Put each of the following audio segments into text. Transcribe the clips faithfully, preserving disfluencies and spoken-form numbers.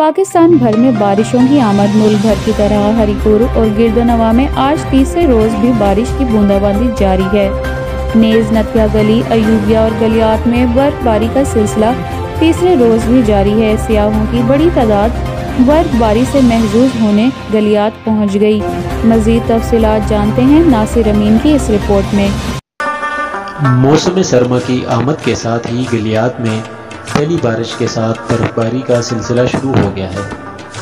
पाकिस्तान भर में बारिशों की आमद। मुल्क भर की तरह हरिपुर और गिरदोनवा में आज तीसरे रोज भी बारिश की बूंदाबांदी जारी है। नेज, नथिया गली, अयूबिया और गलियात में बर्फबारी का सिलसिला तीसरे रोज भी जारी है। सियाहों की बड़ी तादाद बर्फबारी से महजूज होने गलियात पहुंच गई। मजीद तफसीलात जानते हैं नासिर अमीन की इस रिपोर्ट में। मौसम सरमा की आमद के साथ ही गलियात में पहली बारिश के साथ बर्फबारी का सिलसिला शुरू हो गया है।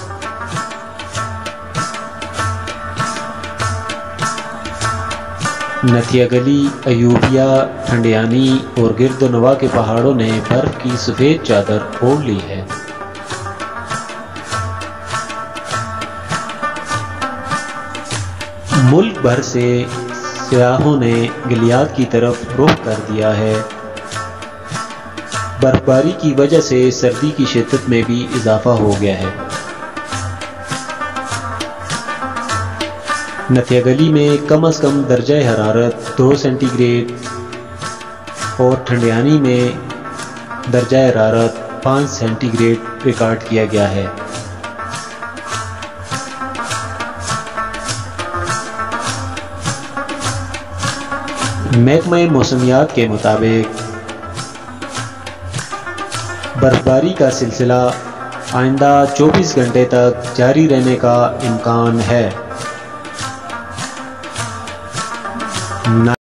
नथिया गली, अयूबिया, ठंडियानी और गिरदोनवा के पहाड़ों ने बर्फ की सफ़ेद चादर ओढ़ ली है। मुल्क भर से सियाहों ने गलियात की तरफ रुख कर दिया है। बर्फबारी की वजह से सर्दी की शिद्दत में भी इजाफा हो गया है। नथिया गली में कम अज़ कम दर्जा हरारत दो सेंटीग्रेड और ठंडियानी में दर्जा हरारत पाँच सेंटीग्रेड रिकॉर्ड किया गया है। महकमा मौसमियात के मुताबिक बर्फबारी का सिलसिला आइंदा चौबीस घंटे तक जारी रहने का इम्कान है।